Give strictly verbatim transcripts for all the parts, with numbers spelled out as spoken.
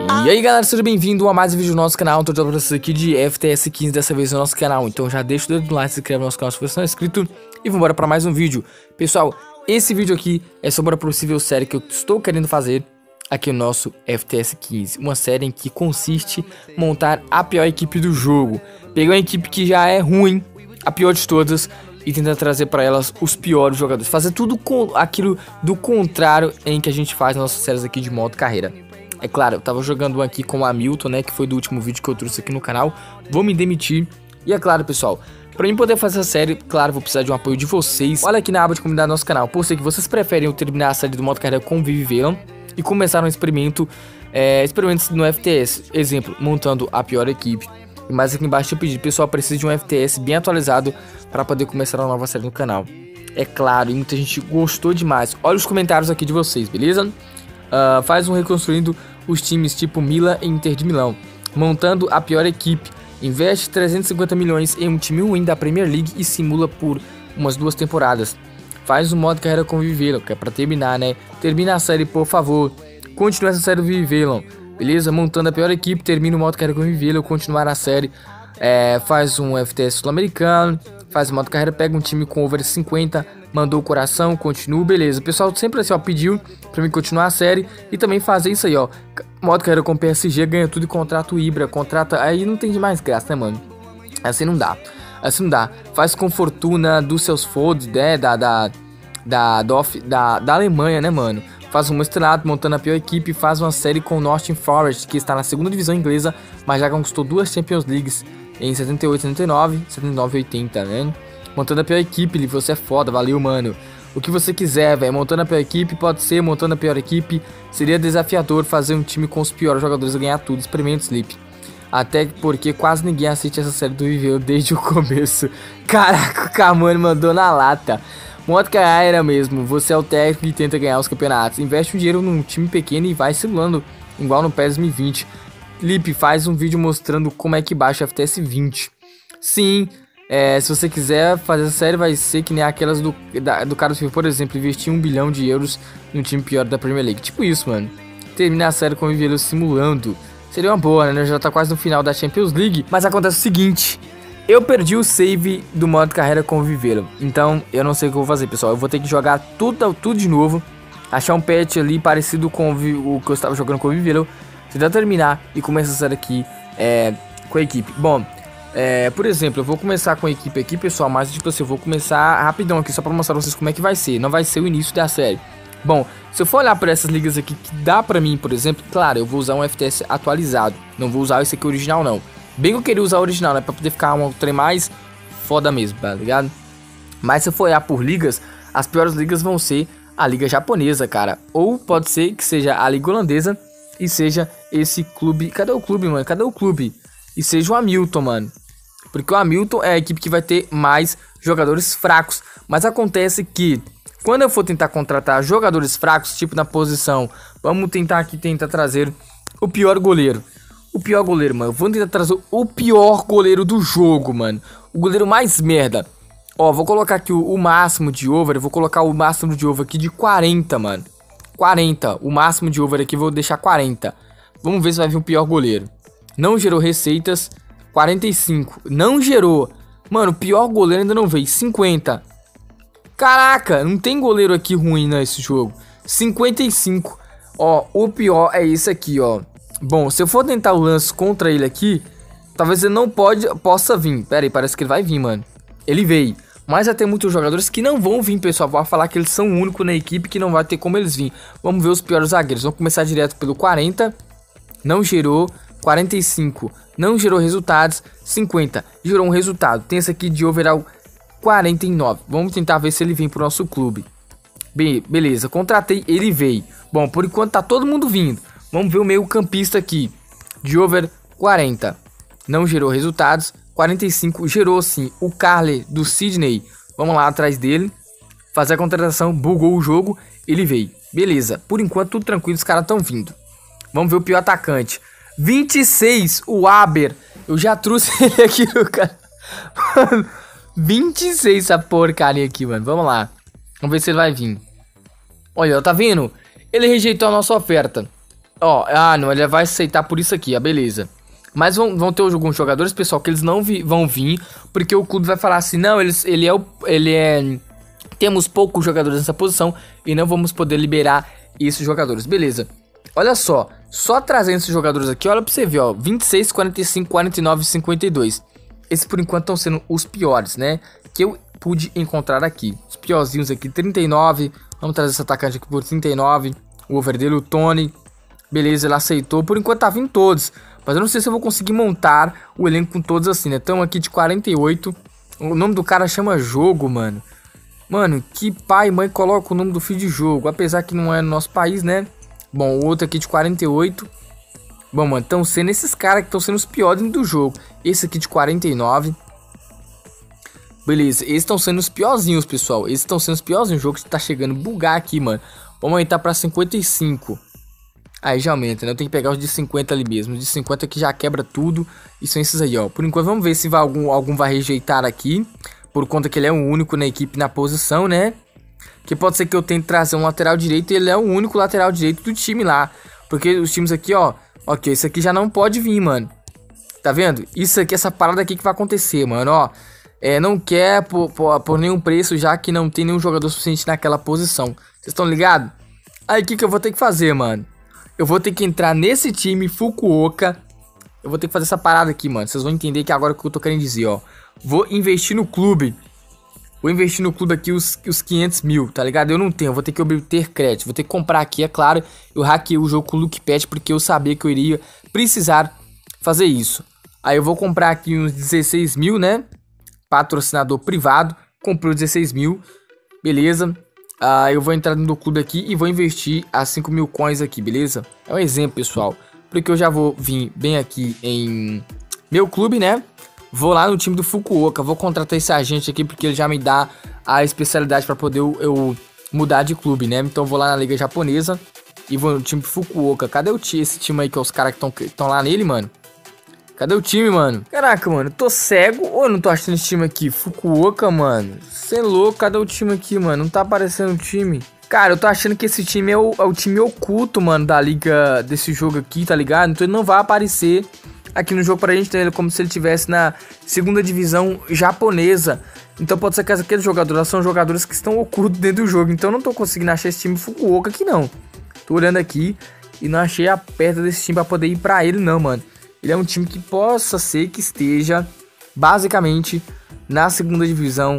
E aí galera, seja bem-vindo a mais um vídeo do nosso canal. Tô trazendo pra vocês aqui de F T S quinze, dessa vez no nosso canal. Então já deixa o dedo no like, se inscreve no nosso canal se você não é inscrito e vambora pra mais um vídeo. Pessoal, esse vídeo aqui é sobre a possível série que eu estou querendo fazer aqui no nosso F T S quinze. Uma série em que consiste em montar a pior equipe do jogo. Pegar uma equipe que já é ruim, a pior de todas, e tentar trazer para elas os piores jogadores. Fazer tudo com aquilo do contrário em que a gente faz nas nossas séries aqui de modo carreira. É claro, eu tava jogando aqui com o Hamilton, né, que foi do último vídeo que eu trouxe aqui no canal. Vou me demitir. E é claro, pessoal, pra mim poder fazer essa série, claro, vou precisar de um apoio de vocês. Olha aqui na aba de comunidade do nosso canal. Por ser que vocês preferem eu terminar a série do modo carreira com Vivelam e começar um experimento, é, experimentos no F T S. Exemplo, montando a pior equipe. E mais aqui embaixo eu pedi, pessoal, precisa de um F T S bem atualizado para poder começar uma nova série no canal. É claro, e muita gente gostou demais. Olha os comentários aqui de vocês, beleza? Uh, faz um reconstruindo os times tipo Milan e Inter de Milão, montando a pior equipe, investe trezentos e cinquenta milhões em um time ruim da Premier League e simula por umas duas temporadas. Faz um modo carreira com Vivelam, que é pra terminar, né? Termina a série, por favor. Continua essa série do Vivelam, beleza? Montando a pior equipe, termina o modo carreira com Vivelam, continuar a série. É, faz um F T S sul-americano, faz o modo carreira, pega um time com over cinquenta, mandou o coração, continua, beleza. O pessoal sempre assim, ó, pediu pra mim continuar a série e também fazer isso aí, ó. Modo carreira com P S G, ganha tudo e contrata o Ibra, contrata... Aí não tem de mais graça, né, mano? Assim não dá, assim não dá. Faz com fortuna dos seus folds, né, da, da, da, da, da Alemanha, né, mano? Faz um estrelado montando a pior equipe, faz uma série com o Nottingham Forest, que está na segunda divisão inglesa, mas já conquistou duas Champions Leagues em setenta e oito, setenta e nove, setenta e nove e oitenta, né? Montando a pior equipe, você é foda, valeu, mano. O que você quiser, velho. Montando a pior equipe, pode ser montando a pior equipe. Seria desafiador fazer um time com os piores jogadores e ganhar tudo. Experimenta, Sleep. Até porque quase ninguém assiste essa série do Vivelam desde o começo. Caraca, o Camani mandou na lata. Modo carreira mesmo. Você é o técnico e tenta ganhar os campeonatos. Investe um dinheiro num time pequeno e vai simulando, igual no PES dois mil e vinte. Lip, faz um vídeo mostrando como é que baixa F T S vinte. Sim, é, se você quiser fazer essa série, vai ser que nem aquelas do, da, do cara do FIFA, por exemplo, investir um bilhão de euros no time pior da Premier League. Tipo isso, mano. Terminar a série com o Vivelam simulando. Seria uma boa, né? Já tá quase no final da Champions League. Mas acontece o seguinte: eu perdi o save do modo carreira com o Vivelam. Então, eu não sei o que eu vou fazer, pessoal. Eu vou ter que jogar tudo, tudo de novo. Achar um patch ali parecido com o, o que eu estava jogando com o Vivelam. Tentar terminar e começar a série aqui é, com a equipe. Bom, é, por exemplo, eu vou começar com a equipe aqui, pessoal, mas tipo assim, eu vou começar rapidão aqui só pra mostrar pra vocês como é que vai ser. Não vai ser o início da série. Bom, se eu for olhar para essas ligas aqui que dá pra mim, por exemplo, claro, eu vou usar um F T S atualizado. Não vou usar esse aqui original, não. Bem que eu queria usar o original, né, pra poder ficar um trem mais foda mesmo, tá ligado? Mas se eu for olhar por ligas, as piores ligas vão ser a liga japonesa, cara. Ou pode ser que seja a liga holandesa e seja esse clube... Cadê o clube, mano? Cadê o clube? E seja o Hamilton, mano. Porque o Hamilton é a equipe que vai ter mais jogadores fracos. Mas acontece que quando eu for tentar contratar jogadores fracos, tipo na posição... Vamos tentar aqui, tentar trazer o pior goleiro. O pior goleiro, mano. Vamos tentar trazer o pior goleiro do jogo, mano. O goleiro mais merda. Ó, vou colocar aqui o, o máximo de over. Eu vou colocar o máximo de over aqui de quarenta, mano. quarenta, o máximo de over aqui vou deixar quarenta. Vamos ver se vai vir o pior goleiro. Não gerou receitas, quarenta e cinco. Não gerou. Mano, o pior goleiro ainda não veio, cinquenta. Caraca, não tem goleiro aqui ruim nesse jogo. cinquenta e cinco. Ó, o pior é esse aqui, ó. Bom, se eu for tentar o lance contra ele aqui, talvez ele não pode, possa vir. Pera aí, parece que ele vai vir, mano. Ele veio. Mas vai ter muitos jogadores que não vão vir, pessoal. Vou falar que eles são o único na equipe que não vai ter como eles vir. Vamos ver os piores zagueiros. Vamos começar direto pelo quarenta. Não gerou. quarenta e cinco. Não gerou resultados. cinquenta. Gerou um resultado. Tem esse aqui de overall quarenta e nove. Vamos tentar ver se ele vem pro nosso clube. Bem, beleza. Contratei. Ele veio. Bom, por enquanto tá todo mundo vindo. Vamos ver o meio campista aqui. De over quarenta. Não gerou resultados. quarenta e cinco, gerou sim o Carly do Sydney. Vamos lá atrás dele. Fazer a contratação, bugou o jogo. Ele veio, beleza. Por enquanto tudo tranquilo, os caras estão vindo. Vamos ver o pior atacante. vinte e seis, o Aber. Eu já trouxe ele aqui no cara. Mano, vinte e seis essa porcaria aqui, mano. Vamos lá. Vamos ver se ele vai vir. Olha, tá vendo? Ele rejeitou a nossa oferta. Ó, ah, não, ele vai aceitar por isso aqui, ó, beleza. Mas vão, vão ter alguns jogadores, pessoal, que eles não vi, vão vir, porque o clube vai falar assim, não, eles, ele é o, ele é, temos poucos jogadores nessa posição e não vamos poder liberar esses jogadores, beleza. Olha só, só trazendo esses jogadores aqui, olha pra você ver, ó, vinte e seis, quarenta e cinco, quarenta e nove, cinquenta e dois. Esses por enquanto estão sendo os piores, né, que eu pude encontrar aqui. Os piorzinhos aqui, trinta e nove, vamos trazer esse atacante aqui por trinta e nove, o over dele, o Tony, beleza, ele aceitou, por enquanto tá vindo todos. Mas eu não sei se eu vou conseguir montar o elenco com todos assim, né? Estamos aqui de quarenta e oito. O nome do cara chama Jogo, mano. Mano, que pai e mãe coloca o nome do filho de Jogo. Apesar que não é no nosso país, né? Bom, o outro aqui de quarenta e oito. Bom, mano, estão sendo esses caras que estão sendo os piores do jogo. Esse aqui de quarenta e nove. Beleza, esses estão sendo os piorzinhos, pessoal. Esses estão sendo os piorzinhos. O jogo tá chegando a bugar aqui, mano. Vamos aumentar pra cinquenta e cinco. Aí já aumenta, né? Eu tenho que pegar os de cinquenta ali mesmo. Os de cinquenta que já quebra tudo. E são esses aí, ó. Por enquanto, vamos ver se vai algum, algum vai rejeitar aqui. Por conta que ele é o único na equipe na posição, né? Que pode ser que eu tente trazer um lateral direito e ele é o único lateral direito do time lá. Porque os times aqui, ó. Ok, isso aqui já não pode vir, mano. Tá vendo? Isso aqui, essa parada aqui que vai acontecer, mano, ó. É, não quer por, por, por nenhum preço, já que não tem nenhum jogador suficiente naquela posição. Vocês estão ligados? Aí, o que que eu vou ter que fazer, mano? Eu vou ter que entrar nesse time, Fukuoka. Eu vou ter que fazer essa parada aqui, mano. Vocês vão entender que agora o que eu tô querendo dizer, ó. Vou investir no clube. Vou investir no clube aqui os, os quinhentos mil, tá ligado? Eu não tenho, eu vou ter que obter crédito. Vou ter que comprar aqui, é claro. Eu hackeei o jogo com o Luke Pet porque eu sabia que eu iria precisar fazer isso. Aí eu vou comprar aqui uns dezesseis mil, né? Patrocinador privado. Comprou dezesseis mil. Beleza. Uh, eu vou entrar no clube aqui e vou investir as cinco mil coins aqui, beleza? É um exemplo, pessoal. Porque eu já vou vir bem aqui em meu clube, né? Vou lá no time do Fukuoka. Vou contratar esse agente aqui porque ele já me dá a especialidade para poder eu, eu mudar de clube, né? Então eu vou lá na liga japonesa e vou no time do Fukuoka. Cadê o time, esse time aí que é os caras que estão lá nele, mano? Cadê o time, mano? Caraca, mano, eu tô cego ou eu não tô achando esse time aqui? Fukuoka, mano. Cê é louco, cadê o time aqui, mano? Não tá aparecendo o time. Cara, eu tô achando que esse time é o, é o time oculto, mano, da liga desse jogo aqui, tá ligado? Então ele não vai aparecer aqui no jogo pra gente, né? Como se ele estivesse na segunda divisão japonesa. Então pode ser que aqueles jogadores são jogadores que estão ocultos dentro do jogo. Então eu não tô conseguindo achar esse time Fukuoka aqui, não. Tô olhando aqui e não achei a perda desse time pra poder ir pra ele, não, mano. Ele é um time que possa ser que esteja basicamente na segunda divisão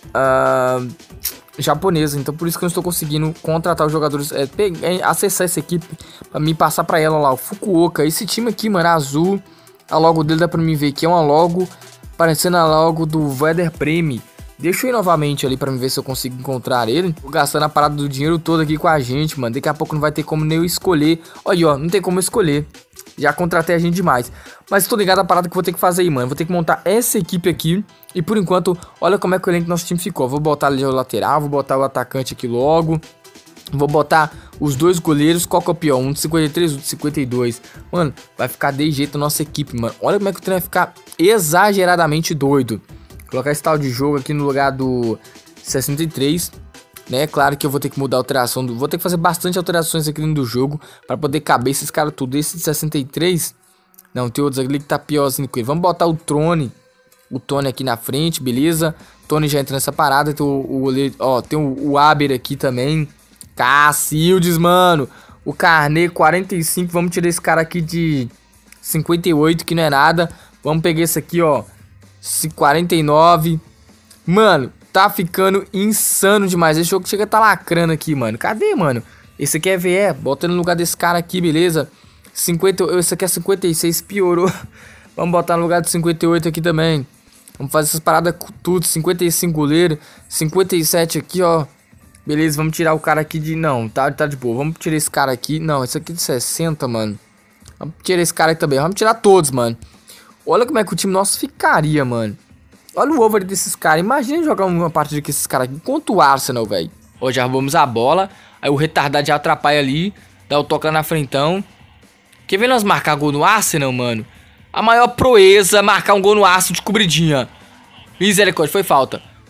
uh, japonesa. Então por isso que eu não estou conseguindo contratar os jogadores, é, pegar, acessar essa equipe para me passar para ela lá, o Fukuoka. Esse time aqui, mano, azul. A logo dele dá para mim ver que é uma logo parecendo a logo do Werder Bremen. Deixa eu ir novamente ali para me ver se eu consigo encontrar ele. Vou gastando a parada do dinheiro todo aqui com a gente, mano. Daqui a pouco não vai ter como nem eu escolher. Olha, ó, não tem como eu escolher. Já contratei a gente demais. Mas tô ligado a parada que eu vou ter que fazer aí, mano. Vou ter que montar essa equipe aqui. E por enquanto, olha como é que o elenco do nosso time ficou. Vou botar ali o lateral, vou botar o atacante aqui logo. Vou botar os dois goleiros. Qual que é o pior? Um de cinquenta e três, um de cinquenta e dois. Mano, vai ficar de jeito a nossa equipe, mano. Olha como é que o treino vai ficar exageradamente doido. Vou colocar esse tal de jogo aqui no lugar do sessenta e três. Né, claro que eu vou ter que mudar a alteração do... Vou ter que fazer bastante alterações aqui dentro do jogo para poder caber esses caras tudo. Esse de sessenta e três. Não, tem outros ali que tá piorzinho com ele. Vamos botar o Tony. O Tony aqui na frente, beleza? Tony já entra nessa parada. Tem o, o ó, tem o, o Aber aqui também. Cacildes, mano. O Carnet quarenta e cinco. Vamos tirar esse cara aqui de cinquenta e oito, que não é nada. Vamos pegar esse aqui, ó, quarenta e nove. Mano, tá ficando insano demais. Esse jogo chega a tá lacrando aqui, mano. Cadê, mano? Esse aqui é V E. Bota no lugar desse cara aqui, beleza? cinquenta, esse aqui é cinquenta e seis, piorou. Vamos botar no lugar de cinquenta e oito aqui também. Vamos fazer essas paradas com tudo. cinquenta e cinco goleiro. cinquenta e sete aqui, ó. Beleza, vamos tirar o cara aqui de... Não, tá, tá de boa. Vamos tirar esse cara aqui. Não, esse aqui de sessenta, mano. Vamos tirar esse cara aqui também. Vamos tirar todos, mano. Olha como é que o time nosso ficaria, mano. Olha o over desses caras. Imagina jogar uma partida com esses caras aqui contra o Arsenal, velho. Ó, já roubamos a bola. Aí o retardado já atrapalha ali. Dá o toque lá na frentão. Quer ver nós marcar gol no Arsenal, mano? A maior proeza, marcar um gol no Arsenal de cobridinha. Misericórdia, foi falta.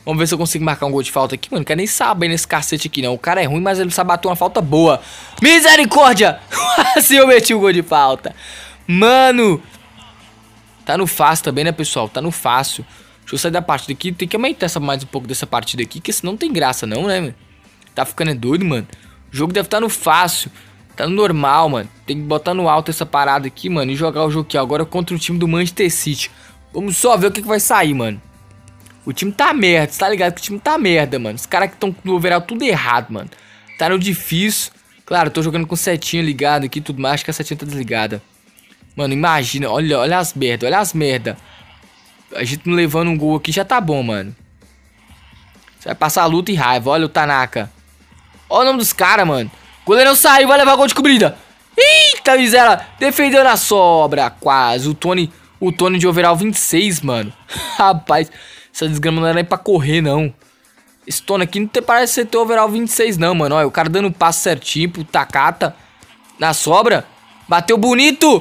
Vamos ver se eu consigo marcar um gol de falta aqui, mano. Não quero nem saber nesse cacete aqui, não. O cara é ruim, mas ele sabe bater uma falta boa. Misericórdia! Assim eu meti o gol de falta. Mano. Tá no fácil também, né, pessoal? Tá no fácil. Deixa eu sair da partida aqui. Tem que aumentar essa, mais um pouco dessa partida aqui, que senão não tem graça, não, né, mano? Tá ficando é doido, mano. O jogo deve estar no fácil. Tá no normal, mano. Tem que botar no alto essa parada aqui, mano. E jogar o jogo aqui agora contra o time do Manchester City. Vamos só ver o que, que vai sair, mano. O time tá merda, você tá ligado que o time tá merda, mano. Os caras que estão no overall tudo errado, mano. Tá no difícil. Claro, eu tô jogando com setinha ligada aqui e tudo mais. Acho que a setinha tá desligada. Mano, imagina, olha, olha as merda, olha as merda. A gente não levando um gol aqui já tá bom, mano. Você vai passar luta e raiva, olha o Tanaka. Olha o nome dos caras, mano. O goleirão saiu, vai levar gol de cobrida. Eita, miséria. Defendeu na sobra, quase. O Tony, o Tony de overall vinte e seis, mano. Rapaz, essa desgrama não era nem pra correr, não. Esse Tony aqui não te, parece ser ter overall vinte e seis, não, mano. Olha, o cara dando passo certinho pro Takata. Na sobra. Bateu bonito.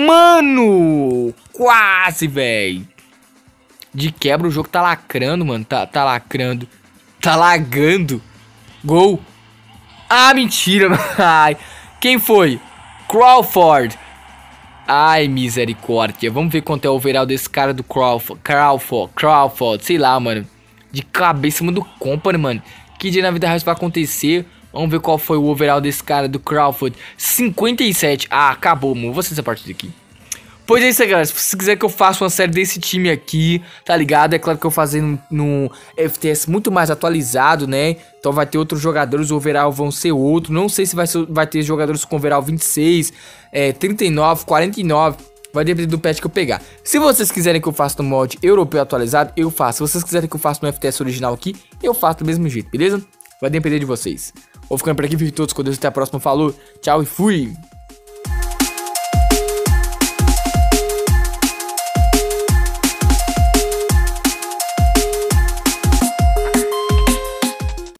Mano, quase, velho. De quebra o jogo tá lacrando, mano. Tá, tá lacrando. Tá lagando. Gol. Ah, mentira. Ai. Quem foi? Crawford. Ai, misericórdia. Vamos ver quanto é o overall desse cara do Crawford. Crawford. Crawford. Sei lá, mano. De cabeça em cima do Company, mano. Que dia na vida real isso vai acontecer? Vamos ver qual foi o overall desse cara do Crawford. cinquenta e sete. Ah, acabou, mano. Vou fazer essa partida aqui. Pois é isso aí, galera. Se você quiser que eu faça uma série desse time aqui, tá ligado? É claro que eu vou fazer no, no F T S muito mais atualizado, né? Então vai ter outros jogadores, o overall vão ser outro. Não sei se vai, ser, vai ter jogadores com overall vinte e seis, é, trinta e nove, quarenta e nove. Vai depender do patch que eu pegar. Se vocês quiserem que eu faça no mod europeu atualizado, eu faço. Se vocês quiserem que eu faça no F T S original aqui, eu faço do mesmo jeito, beleza? Vai depender de vocês. Vou ficando por aqui, fiquem todos com Deus, até a próxima, falou, tchau e fui!